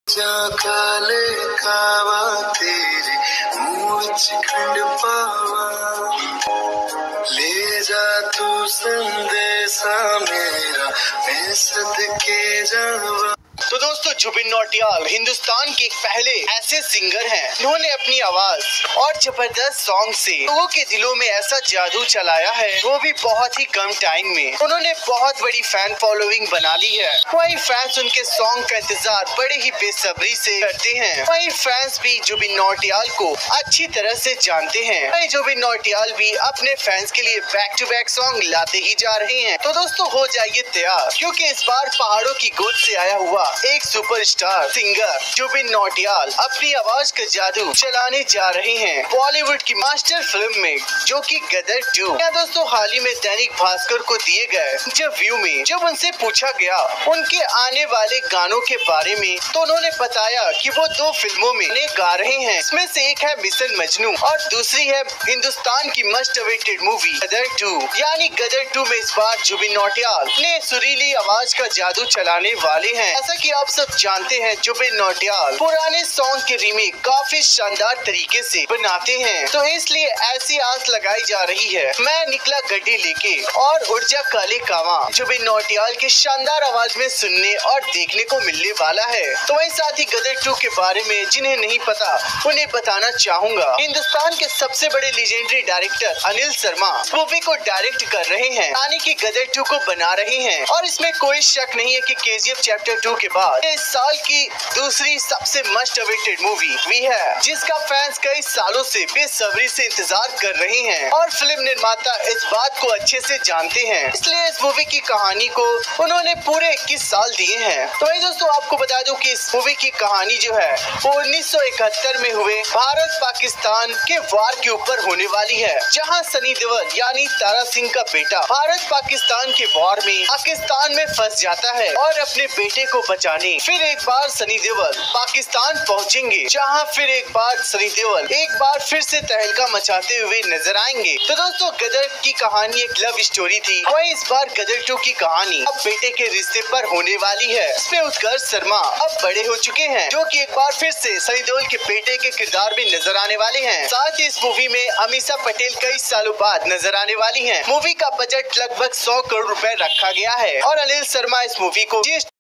काले कावा तेरे मुँह खंड पावा ले जा तू संदेशा मेरा मैं सदके जावा। तो दोस्तों, जुबिन नौटियाल हिंदुस्तान के पहले ऐसे सिंगर हैं जिन्होंने अपनी आवाज और जबरदस्त सॉन्ग से लोगों के दिलों में ऐसा जादू चलाया है, वो भी बहुत ही कम टाइम में। उन्होंने बहुत बड़ी फैन फॉलोइंग बना ली है। वही फैंस उनके सॉन्ग का इंतजार बड़े ही बेसब्री से करते हैं। वही फैंस भी जुबिन नौटियाल को अच्छी तरह से जानते हैं। वही जुबिन नौटियाल भी अपने फैंस के लिए बैक टू बैक सॉन्ग लाते ही जा रहे हैं। तो दोस्तों, हो जाइए तैयार, क्योंकि इस बार पहाड़ों की गोद से आया हुआ एक सुपरस्टार सिंगर जुबिन नौटियाल अपनी आवाज का जादू चलाने जा रहे हैं बॉलीवुड की मास्टर फिल्म में, जो कि गदर 2। क्या दोस्तों, हाल ही में दैनिक भास्कर को दिए गए इंटरव्यू में जब उनसे पूछा गया उनके आने वाले गानों के बारे में, तो उन्होंने बताया कि वो 2 फिल्मों में गा रहे हैं। इसमें से एक है मिशन मजनू और दूसरी है हिंदुस्तान की मस्ट अवेटेड मूवी गदर 2। यानी गदर 2 में इस बार जुबिन नौटियाल ने सुरीली आवाज का जादू चलाने वाले हैं। ऐसा कि आप सब जानते हैं, जुबिन नौटियाल पुराने सॉन्ग के रीमेक काफी शानदार तरीके से बनाते हैं, तो इसलिए ऐसी आस लगाई जा रही है मैं निकला गड्डी लेके और ऊर्जा काले कावा जुबिन नौटियाल के शानदार आवाज में सुनने और देखने को मिलने वाला है। तो वही साथ ही गदर 2 के बारे में जिन्हें नहीं पता उन्हें बताना चाहूंगा। हिंदुस्तान के सबसे बड़े legendary director Anil Sharma movie को डायरेक्ट कर रहे हैं, यानी कि गदर 2 को बना रहे हैं। और इसमें कोई शक नहीं है कि KGF चैप्टर 2 के बाद इस साल की दूसरी सबसे मस्ट अवेटेड मूवी भी है, जिसका फैंस कई सालों से बेसब्री से इंतजार कर रहे हैं और फिल्म निर्माता इस बात को अच्छे से जानते हैं, इसलिए इस मूवी की कहानी को उन्होंने पूरे 21 साल दिए हैं। तो वही दोस्तों, आपको बता दूं कि इस मूवी की कहानी जो है वो 1971 में हुए भारत पाकिस्तान के वार के ऊपर होने वाली है, जहां सनी देओल यानी तारा सिंह का बेटा भारत पाकिस्तान के वार में पाकिस्तान में फंस जाता है और अपने बेटे को बचाने फिर एक बार सनी देओल पाकिस्तान पहुंचेंगे, जहां फिर एक बार सनी देओल एक बार फिर से तहलका मचाते हुए नजर आएंगे। तो दोस्तों, गदर की कहानी एक लव स्टोरी थी, वही इस बार गदर 2 की कहानी अब बेटे के रिश्ते पर होने वाली है। इसमें उत्कर्ष शर्मा अब बड़े हो चुके हैं, जो कि एक बार फिर से सनी देओल के बेटे के किरदार में नजर आने वाले हैं। साथ ही इस मूवी में अमीषा पटेल कई सालों बाद नजर आने वाली है। मूवी का बजट लगभग 100 करोड़ रुपए रखा गया है और अनिल शर्मा इस मूवी को